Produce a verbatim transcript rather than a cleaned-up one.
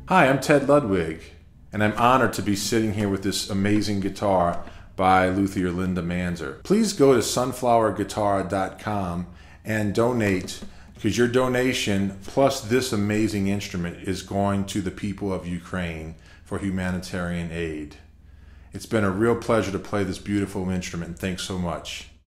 Hi, I'm Ted Ludwig, and I'm honored to be sitting here with this amazing guitar by luthier Linda Manzer. Please go to sunflower guitar dot com and donate, because your donation plus this amazing instrument is going to the people of Ukraine for humanitarian aid. It's been a real pleasure to play this beautiful instrument. Thanks so much.